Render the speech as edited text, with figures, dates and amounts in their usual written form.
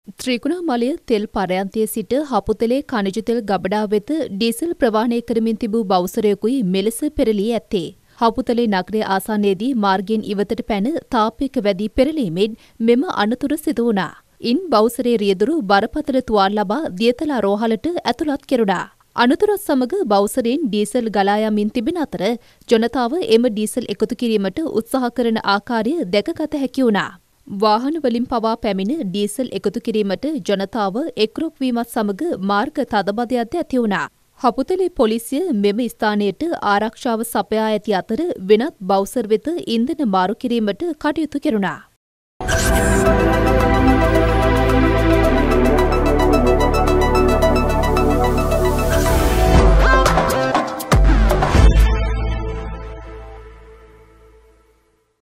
ත්‍රිකුණාමලය තෙල් පරයන්තයේ සිට හපුතලේ ඛනිජ තෙල් ගබඩා වෙත ඩීසල් ප්‍රවාහනය කරමින් තිබූ බවුසරයකුයි මෙලෙස පෙරළී ඇත්තේ. හපුතලේ නගරය ආසන්නයේදී මාර්ගයෙන් ඉවතට පැන තාපයක වැදී පෙරළීමෙන් මෙම අනතුර සිදු වුණා. ඉන් බවුසරේ රියදුරු බරපතල තුවාල ලබා දියතලා රෝහලට ඇතුළත් කෙරුණා. අනතුරත් සමග බවුසරයෙන් ඩීසල් ගලා යමින් තිබෙන අතර ජනතාව එම ඩීසල් එකතු කිරීමට උත්සාහ කරන ආකාරය දැකගත හැකි වුණා. වාහන වලින් පවා පැමිණ ඩීසල් එකතු කිරීමට ජනතාව එක්රොක් වීමත් සමග මාර්ග තදබදයක්ද ඇති වුණා. හපුතලේ පොලිසිය මෙම ස්ථානයට ආරක්ෂාව සපයා ඇති අතර වෙනත් බවුසර් වෙත ඉන්ධන මාරු කිරීමට කටයුතු කෙරුණා.